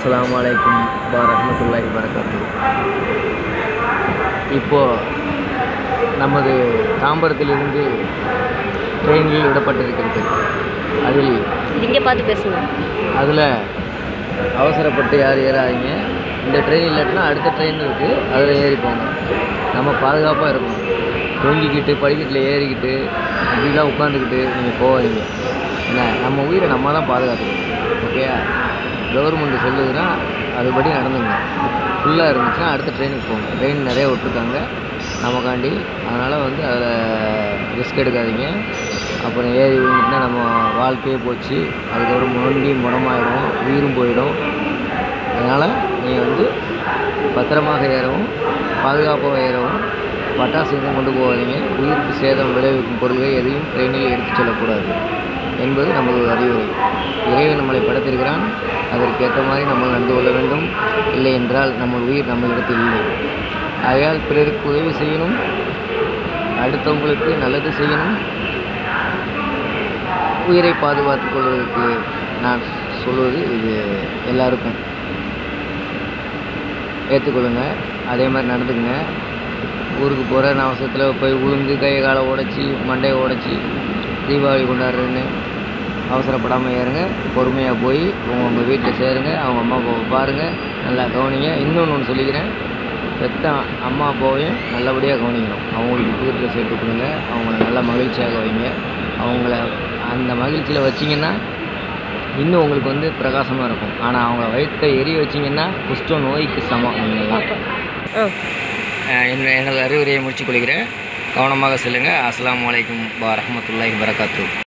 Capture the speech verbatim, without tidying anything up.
அஸ்ஸலாமு அலைக்கும் வரஹ்மத்துல்லாஹி வபரகாத்துஹு. இப்போது நமது தாம்பரத்திலிருந்து ட்ரெயின்கள் விடப்பட்டிருக்கிறது. அதில் இங்கே பார்த்து பேசுங்க. அதில் அவசரப்பட்டு யார் ஏறாதீங்க. இந்த ட்ரெயின் இல்லாட்டினா அடுத்த ட்ரெயின் இருக்குது, அதில் ஏறிப்போங்க. நம்ம பாதுகாப்பாக இருக்கணும். தூங்கிக்கிட்டு படிக்கட்டில் ஏறிக்கிட்டு இப்படிலாம் உட்காந்துக்கிட்டு நீங்கள் போகாதீங்க. என்ன, நம்ம உயிரை நம்ம தான் பாதுகாத்துக்கணும். ஓகேயா? கவர்மெண்ட் சொல்லுதுன்னா அதுபடி நடந்துங்க. ஃபுல்லாக இருந்துச்சுன்னா அடுத்த ட்ரெயினுக்கு போங்க. ட்ரெயின் நிறைய விட்ருக்காங்க நமக்காண்டி. அதனால் வந்து அதில் ரிஸ்க் எடுக்காதீங்க. அப்புறம் ஏறி விழுந்துட்டுனா நம்ம வாழ்க்கையே போச்சு. அதுக்கப்புறம் நொண்டி முடமாயிடும், உயிரும் போயிடும். அதனால் நீங்கள் வந்து பத்திரமாக ஏறவும் பாதுகாப்பாக ஏறவும், பட்டாசு எதுவும் கொண்டு போகாதீங்க. உயிருக்கு சேதம் விளைவிக்கும் பொருள்கள் எதையும் ட்ரெயினில் எடுத்துச் செல்லக்கூடாது என்பது நமது அறிவுரை. இறைவன் நம்மளை படைத்திருக்கிறான், அதற்கேற்ற மாதிரி நம்ம நடந்து கொள்ள வேண்டும். இல்லை என்றால் நம்ம உயிர் நம்மளிடத்தில் இல்லை. ஆகையால் பிறருக்கு உதவி செய்யணும், அடுத்தவங்களுக்கு நல்லது செய்யணும். உயிரை பாதுகாத்துக் கொள்வதற்கு நான் சொல்வது இது எல்லாருக்கும் ஏற்றுக்கொள்ளுங்க. அதே மாதிரி நடந்துக்குங்க. ஊருக்கு போகிற அவசரத்தில் போய் உளுந்து கையை காலை உடச்சி மண்டையை உடச்சி தீபாவளி கொண்டாடுறேன்னு அவசரப்படாமல் ஏறுங்க. பொறுமையாக போய் உங்கள் உங்கள் வீட்டில் சேருங்க. அவங்க அம்மா அப்பாவை பாருங்கள், நல்லா கவனிங்க. இன்னொன்று ஒன்று சொல்லிக்கிறேன், பெத்த அம்மா அப்பாவையும் நல்லபடியாக கவனிக்கணும். அவங்களுக்கு புது ட்ரெஸ் எடுத்து கொடுங்க, அவங்கள நல்லா மகிழ்ச்சியாக வைங்க. அவங்கள அந்த மகிழ்ச்சியில் வச்சிங்கன்னா இன்னும் உங்களுக்கு வந்து பிரகாசமாக இருக்கும். ஆனால் அவங்கள வயிற்றை எரிய வச்சிங்கன்னா குஷ்ட நோய்க்கு சமம். நீங்கள்லாம் என்ன எனது அறிவுரையை முடிச்சுக் கொள்கிறேன். கவனமாக செல்லுங்கள். அஸ்ஸலாமு அலைக்கும் வரஹ்மத்துல்லாஹி வபரகாத்துஹு.